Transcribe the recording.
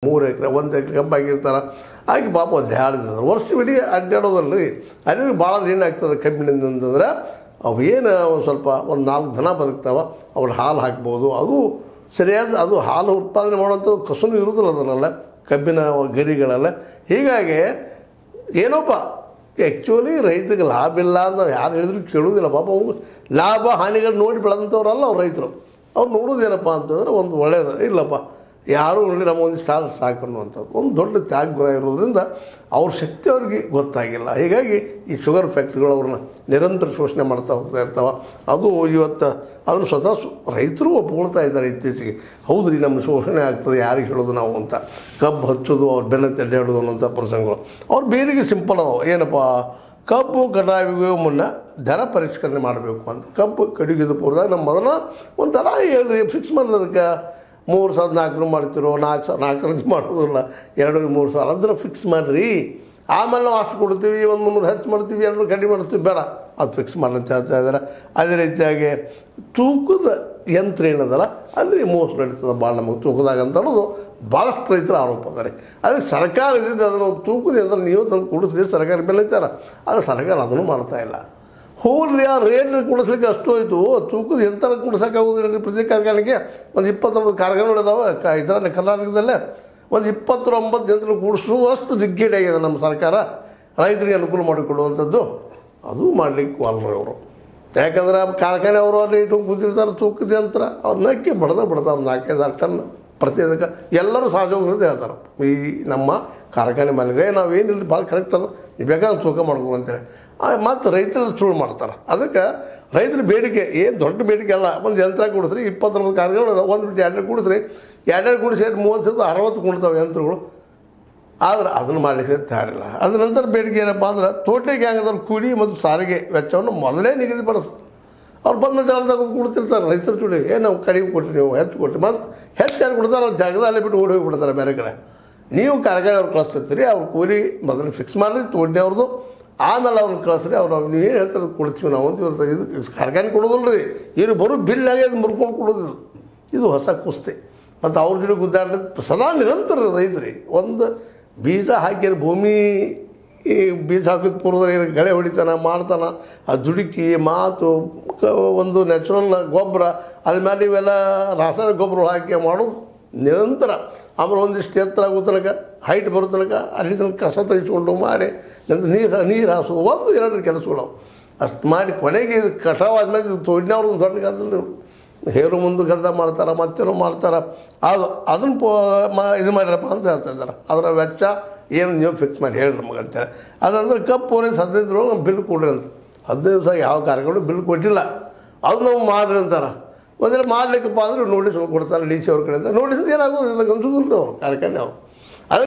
3 ಎಕರೆ 1 ಎಕರೆ ಕಬ್ಬು ಹಾಕಿರ್ತಾರೆ ಹಾಕಿ ಪಾಪ ಅಡ್ಡಾಡ್ತಿದ್ದಾರೆ ವರ್ಷವಿಡೀ ಅಡ್ಡಾಡೋದಲ್ಲ ರೀ ಅಲ್ಲಿ ಭಾಳ ಏನಾಗ್ತದೆ ಕಬ್ಬಿನಿಂದ ಅಂತಂದ್ರೆ ಅವು ಏನು ಒಂದು ಸ್ವಲ್ಪ ಒಂದು 4 ದಿನ ಬದುಕ್ತಾವೆ ಅವ್ರು ಹಾಲು ಹಾಕ್ಬೋದು ಅದು ಸರಿಯಾದ ಅದು ಹಾಲು ಉತ್ಪಾದನೆ ಮಾಡುವಂಥದ್ದು ಕಸುನು ಇರೋದಿಲ್ಲ ಅದರಲ್ಲ ಕಬ್ಬಿನ ಗರಿಗಳೆಲ್ಲ ಹೀಗಾಗಿ ಏನೋಪ್ಪ ಆ್ಯಕ್ಚುಲಿ ರೈತರಿಗೆ ಲಾಭ ಇಲ್ಲ ಅಂತ ನಾವು ಯಾರು ಹೇಳಿದ್ರು ಕೇಳೋದಿಲ್ಲ ಪಾಪ ಅವ್ರು ಲಾಭ ಹಾನಿಗಳು ನೋಡಿ ಬೆಳೆದಂಥವ್ರಲ್ಲ ಅವ್ರು ರೈತರು ಅವ್ರು ನೋಡೋದೇನಪ್ಪ ಅಂತಂದ್ರೆ ಒಂದು ಒಳ್ಳೆಯದು ಇಲ್ಲಪ್ಪ ಯಾರೂ ನೋಡಿ ನಮ್ಮ ಒಂದು ಸ್ಟಾಲ್ ಸಾಕು ಅನ್ನುವಂಥದ್ದು ಒಂದು ದೊಡ್ಡ ತ್ಯಾಗ ಗುಣ ಇರೋದ್ರಿಂದ ಅವ್ರ ಶಕ್ತಿ ಅವ್ರಿಗೆ ಗೊತ್ತಾಗಿಲ್ಲ ಹೀಗಾಗಿ ಈ ಶುಗರ್ ಫ್ಯಾಕ್ಟ್ರಿಗಳು ಅವ್ರನ್ನ ನಿರಂತರ ಶೋಷಣೆ ಮಾಡ್ತಾ ಹೋಗ್ತಾ ಇರ್ತಾವೆ ಅದು ಇವತ್ತು ಅದನ್ನು ಸ್ವತಃ ರೈತರು ಒಪ್ಕೊಳ್ತಾ ಇದ್ದಾರೆ ಇತ್ತೀಚೆಗೆ ಹೌದು ರೀ ನಮ್ಮ ಶೋಷಣೆ ಆಗ್ತದೆ ಯಾರಿಗೆ ಹೇಳೋದು ನಾವು ಅಂತ ಕಬ್ಬು ಹಚ್ಚೋದು ಅವ್ರ ಬೆನ್ನ ತೆಡ್ಡಾಡೋದು ಅನ್ನೋಂಥ ಪ್ರಸಂಗಗಳು ಅವ್ರ ಬೇರೆಗೆ ಸಿಂಪಲ್ ಅದಾವೆ ಏನಪ್ಪ ಕಬ್ಬು ಕಟಾವಿಗೆ ಮುನ್ನ ದರ ಪರಿಷ್ಕರಣೆ ಮಾಡಬೇಕು ಅಂತ ಕಬ್ಬು ಕಡಿಗಿದ ಪೂರ್ವದಾಗ ನಮ್ಮ ಮೊದಲ ಒಂಥರ ಹೇಳ್ರಿ ಫಿಕ್ಸ್ ಮಾಡೋದಕ್ಕೆ 3,400 ಮಾಡ್ತಿರೋ 4,000 ಮಾಡೋದಿಲ್ಲ 2,000-3,000 ಅದನ್ನು ಫಿಕ್ಸ್ ಮಾಡಿರಿ ಆಮೇಲೆ ನಾವು ಅಷ್ಟು ಕೊಡ್ತೀವಿ 100 ಹೆಚ್ಚು ಮಾಡ್ತೀವಿ 200 ಕಡಿಮೆ ಮಾಡ್ತೀವಿ ಬೇಡ ಅದು ಫಿಕ್ಸ್ ಮಾಡಂತ ಹೇಳ್ತಾ ಇದ್ದಾರೆ ಅದೇ ರೀತಿಯಾಗಿ ತೂಕದ ಯಂತ್ರ ಏನದಲ್ಲ ಅಲ್ಲಿ ಮೋಸ ನಡೀತದೆ ಭಾಳ ನಮಗೆ ತೂಕದಾಗ ಅಂತ ಅನ್ನೋದು ಭಾಳಷ್ಟು ರೈತರ ಆರೋಪ ಅದ ರೀ ಅದಕ್ಕೆ ಸರ್ಕಾರ ಇದ್ದಿದ್ದು ಅದನ್ನು ತೂಕದ ಯಂತ್ರ ನೀವು ತಂದು ಕೊಡಿಸ್ರಿ ಸರ್ಕಾರ ಬೆಳೀತಾರೆ ಆದರೆ ಸರ್ಕಾರ ಅದನ್ನು ಮಾಡ್ತಾಯಿಲ್ಲ ಹೋಗ್ರಿ ಆ ರೇಟ್ ಕೊಡಿಸ್ಲಿಕ್ಕೆ ಅಷ್ಟು ಹೋಯ್ತು ತೂಕದ ಯಂತ್ರ ಕೊಡಿಸೋಕ್ಕಾಗೋದಿಲ್ಲ ಪ್ರತಿ ಕಾರ್ಖಾನೆಗೆ ಒಂದು 29 ಕಾರ್ಖಾನೆಗಳು ಇದಾವೆ ಇದರಲ್ಲಿ ಕರ್ನಾಟಕದಲ್ಲೇ ಒಂದು 29 ಯಂತ್ರ ಕೂಡಿಸುವಷ್ಟು ದಿಗ್ಗೇಟಾಗಿದೆ ನಮ್ಮ ಸರ್ಕಾರ ರೈತರಿಗೆ ಅನುಕೂಲ ಮಾಡಿಕೊಡುವಂಥದ್ದು ಅದು ಮಾಡಲಿಕ್ಕೆ ಅಲ್ರಿ ಅವರು ಯಾಕಂದ್ರೆ ಕಾರ್ಖಾನೆ ಅವರು ಅಲ್ಲಿ ಇಟ್ಟು ಕೂತಿರ್ತಾರೆ ತೂಕದ ಯಂತ್ರ ಅವ್ರು ನಕ್ಕಿ ಬಡ್ತಾರೆ 4-5 ಟನ್ ಪ್ರತಿ ಅದಕ್ಕೆ ಎಲ್ಲರೂ ಸಹಜವಾಗಿ ಹೇಳ್ತಾರೆ ಈ ನಮ್ಮ ಕಾರ್ಖಾನೆ ಮಾಲಿಕ ನಾವೇನಿಲ್ಲ ಭಾಳ ಕರೆಕ್ಟ್ ಅದು ನೀವು ಬೇಕಾದ್ರೆ ತೂಕ ಮಾಡ್ಬೋದು ಅಂತೇಳಿ ಮತ್ತು ರೈತರು ಸುಳ್ಳು ಮಾಡ್ತಾರೆ ಅದಕ್ಕೆ ರೈತರ ಬೇಡಿಕೆ ಏನು ದೊಡ್ಡ ಬೇಡಿಕೆ ಅಲ್ಲ ಒಂದು ಯಂತ್ರ ಕೊಡಿಸ್ರಿ 29 ಕಾರ್ಖಾನೆಗಳು ಒಂದು ಬಿಟ್ಟು 2 ಕೊಡಿಸ್ರಿ 2 ಕೂಡಿಸಿ 30 60 ಕೊಡ್ತಾವೆ ಯಂತ್ರಗಳು ಆದ್ರೆ ಅದನ್ನು ಮಾಡಲಿಕ್ಕೆ ತಯಾರಿಲ್ಲ ಅದ್ರ ನಂತರ ಬೇಡಿಕೆ ಏನಪ್ಪ ಅಂದ್ರೆ ತೋಟಕ್ಕೆ ಹೆಂಗದವ್ರು ಕೂಲಿ ಮತ್ತು ಸಾರಿಗೆ ವೆಚ್ಚವನ್ನು ಮೊದಲೇ ನಿಗದಿಪಡಿಸ್ ಅವ್ರು ಬಂದ ಜಾಗದಾಗ ಕೊಡ್ತಿರ್ತಾರೆ ರೈತರ ಜೋಡಿ ನಾವು ಕಡಿಮೆ ಕೊಟ್ಟರಿ ನೀವು ಹೆಚ್ಚು ಕೊಟ್ಟರಿ ಮತ್ತು ಹೆಚ್ಚು ಯಾರು ಕೊಡ್ತಾರೆ ಅವ್ರು ಜಾಗದಲ್ಲೇ ಬಿಟ್ಟು ಓಡಿ ಹೋಗಿಬಿಡ್ತಾರೆ ಬೇರೆ ಕಡೆ ನೀವು ಕಾರ್ಖಾನೆ ಅವ್ರು ಕಳಿಸ್ತಿರ್ತೀರಿ ಅವ್ರು ಕೂಲಿ ಮೊದಲು ಫಿಕ್ಸ್ ಮಾಡಿರಿ ತೋಟನೇ ಅವ್ರದ್ದು ಆಮೇಲೆ ಅವ್ರನ್ನ ಕಳಿಸ್ರಿ ಅವ್ರು ನೀವೇನು ಹೇಳ್ತಾರೆ ಕೊಡ್ತೀವಿ ನಾವು ಅಂತ ಇರ್ತಾರೆ ಇದು ಕಾರ್ಖಾನೆ ಕೊಡೋದಿಲ್ಲ ರೀ ಇವರು ಬರೋ ಬಿಲ್ಲಾಗೆ ಅದು ಮುರ್ಕೊಂಡು ಕೊಡೋದಿಲ್ಲ ಇದು ಹೊಸ ಕುಸ್ತಿ ಮತ್ತು ಅವ್ರ ಜೊತೆ ಗುದ್ದಾಡೋದು ಸದಾ ನಿರಂತರ ರೈತರಿ ಒಂದು ಬೀಜ ಹಾಕಿ ಭೂಮಿ ಈ ಬೀಜ ಹಾಕಿದ ಪೂರ್ವದಲ್ಲಿ ಏನು ಗಳೆ ಹೊಡಿತಾನೆ ಮಾಡ್ತಾನೆ ಆ ದುಡುಕಿ ಮಾತು ಒಂದು ನ್ಯಾಚುರಲ್ ಗೊಬ್ಬರ ಅದ್ಮೇಲೆ ಇವೆಲ್ಲ ರಾಸಾಯನಿಕ ಗೊಬ್ಬರ ಹಾಕಿ ಮಾಡೋದು ನಿರಂತರ ಆಮೇಲೆ ಒಂದಿಷ್ಟು ಎತ್ತರ ಆಗೋ ತನಕ ಹೈಟ್ ಬರೋ ತನಕ ಅಲ್ಲಿ ತನಕ ಕಸ ತೆಗೆಸ್ಕೊಂಡು ಮಾಡಿ ನಂತರ ನೀರು ಹಾಸು 1-2 ಕೆಲಸಗಳು ಅಷ್ಟು ಮಾಡಿ ಕೊನೆಗೆ ಇದು ಕಟಾವಾದ್ಮೇಲೆ ಇದು ತೋಡಿನವ್ರು ಒಂದು ದೊಡ್ಡ ಗದ್ದಲು ಹೇರು ಮುಂದೆ ಗದ್ದ ಮಾಡ್ತಾರೆ ಮತ್ತೇನೋ ಮಾಡ್ತಾರೆ ಅದನ್ನು ಇದು ಮಾಡಿರಪ್ಪ ಅಂತ ಹೇಳ್ತಾ ಇದ್ದಾರೆ ಅದರ ವೆಚ್ಚ ಏನು ನೀವು ಫಿಕ್ಸ್ ಮಾಡಿ ಹೇಳ್ರಿ ನಮಗೆ ಅಂತೇಳಿ ಅದಂದ್ರೆ ಕಪ್ ಪೂರೈಸಿ 15 ದಿನದೊಳಗೆ ನಾವು ಬಿಲ್ ಕೊಡ್ರಿ ಅಂತ 15 ದಿವಸ ಯಾವ ಕಾರ್ಯಗಳು ಬಿಲ್ ಕೊಟ್ಟಿಲ್ಲ ಅದು ನಾವು ಮಾಡಿರಿ ಅಂತಾರೆ ಒಂದ್ರೆ ಮಾಡಲಿಕ್ಕಪ್ಪ ಅಂದ್ರೆ ನೋಟಿಸ್ ಕೊಡ್ತಾರೆ ಡಿ ಸಿ ಅವ್ರ ಕಡೆಯಿಂದ ನೋಟಿಸ್ ಏನಾಗೋದು ಅನ್ಸೋದಿಲ್ಲ ಅವ್ರು ಕಾರ್ಖಾನೆ ಅವ್ರು